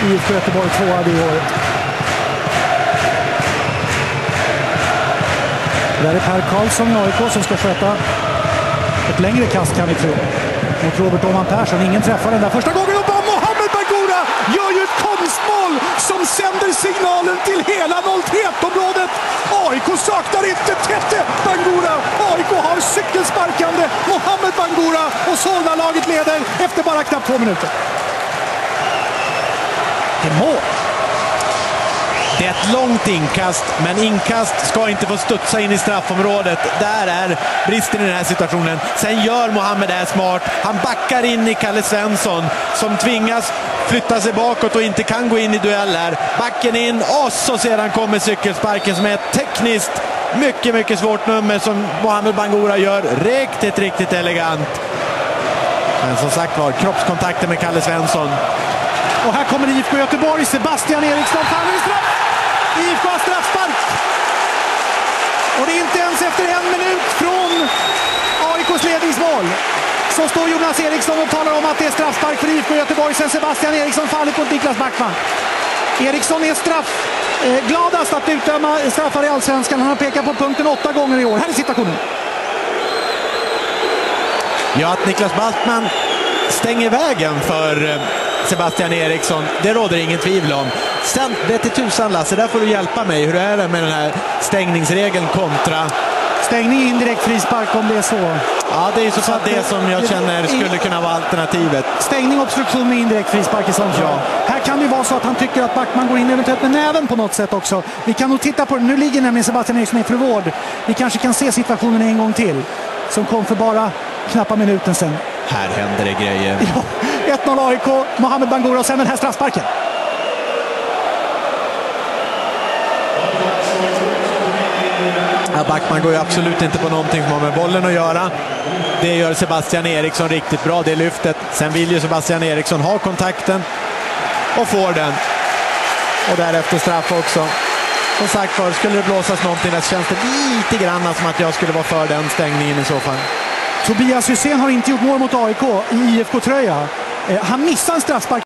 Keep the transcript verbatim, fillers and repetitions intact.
I F K Göteborg tvåa det året. Det där är Per Karlsson i A I K som ska sköta ett längre kast, kan vi tro, mot Robert Åman Persson. Ingen träffar den där första gången och bara Mohamed Bangura gör ju ett konstmål som sänder signalen till hela noll tre ett-området. A I K saknar inte Tete Bangura. A I K har cykelsparkande Mohamed Bangura och Solna-laget leder efter bara knappt två minuter. Till mål. Det är ett långt inkast, men inkast ska inte få studsa in i straffområdet. Där är bristen i den här situationen. Sen gör Mohamed det smart. Han backar in i Kalle Svensson som tvingas flytta sig bakåt och inte kan gå in i duell här. Backen in och så sedan kommer cykelsparken som är ett tekniskt mycket, mycket svårt nummer som Mohamed Bangura gör riktigt, riktigt elegant. Men som sagt var, kroppskontakten med Kalle Svensson. Och här kommer I F K Göteborg, Sebastian Eriksson, faller i straff. I F K har straffspark. Och det är inte ens efter en minut från A I K:s ledningsmål så står Jonas Eriksson och talar om att det är straffspark för I F K Göteborg sen Sebastian Eriksson faller på Niklas Backman. Eriksson är straff eh, gladast att utdöma straffar i Allsvenskan. Han har pekat på punkten åtta gånger i år. Här är situationen. Ja, att Niklas Backman stänger vägen för Sebastian Eriksson, det råder ingen tvivel om. Sen, det till tusan Lasse, där får du hjälpa mig. Hur är det med den här stängningsregeln kontra... Stängning indirekt frispark om det är så. Ja, det är så, så det som jag känner skulle kunna vara alternativet. Stängning, obstruktion med indirekt frispark i sånt fall. Ja. Här kan det vara så att han tycker att Backman går in eventuellt med näven på något sätt också. Vi kan nog titta på det. Nu ligger nämligen Sebastian Eriksson i för vård. Vi kanske kan se situationen en gång till. Som kom för bara knappa minuten sedan. Här händer det grejer. Ja, ett noll A I K, Mohamed Bangura och sen den här straffsparken. Ja, Backman går ju absolut inte på någonting som har med bollen att göra. Det gör Sebastian Eriksson riktigt bra, det lyftet. Sen vill ju Sebastian Eriksson ha kontakten och får den. Och därefter straff också. Som sagt för, skulle det blåsas någonting där så känns det lite grann som att jag skulle vara för den stängningen i så fall. Tobias Hysén har inte gjort mål mot A I K i I F K-tröja. Han missar en straffspark.